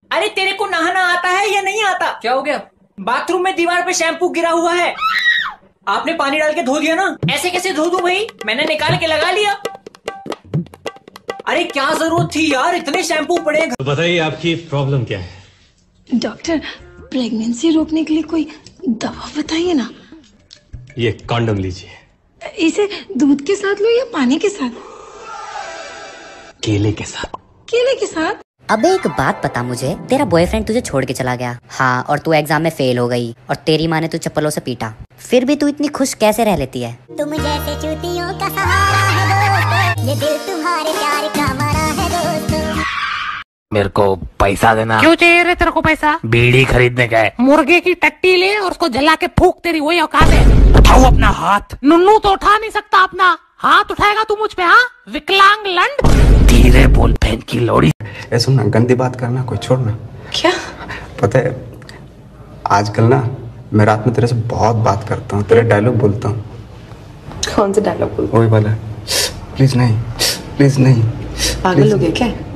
अरे तेरे को नहाना आता है या नहीं आता? क्या हो गया? बाथरूम में दीवार पे शैम्पू गिरा हुआ है। आपने पानी डाल के धो दिया ना? ऐसे कैसे धो दूं भाई? मैंने निकाल के लगा लिया। अरे क्या जरूरत थी यार, इतने शैम्पू पड़े। तो बताइए आपकी प्रॉब्लम क्या है? डॉक्टर, प्रेगनेंसी रोकने के लिए कोई दवा बताइए ना। ये कॉन्डम लीजिए। इसे दूध के साथ लो या पानी के साथ? केले के साथ। केले के साथ? अब एक बात बता मुझे, तेरा बॉयफ्रेंड तुझे छोड़ के चला गया, हाँ, और तू एग्जाम में फेल हो गई और तेरी माँ ने तू चप्पलों से पीटा, फिर भी तू इतनी खुश कैसे रह लेती है? तुम जैसे चूतियों का सहारा है दोस्तों, ये दिल तुम्हारे प्यार का मरा है दोस्तों। मेरे को पैसा देना। क्यों चाहिए रे तेरे को पैसा? बीड़ी खरीदने का है। मुर्गे की टट्टी ले और उसको जला के फूक, तेरी वही औकात है। उठाओ अपना हाथ। नुन्नू तो उठा नहीं सकता अपना हाथ, उठाएगा तू मुझ पे? हाँ, विकलांग लंड। धीरे बोल बहन की लोड़ी। ए सुनना, गंदी बात करना कोई छोड़ना। क्या? पता है आजकल ना मैं रात में तेरे से बहुत बात करता हूँ, तेरे डायलॉग बोलता हूँ। कौन सा डायलॉग बोलते? वही वाला, प्लीज नहीं, प्लीज नहीं। पागल हो गए क्या?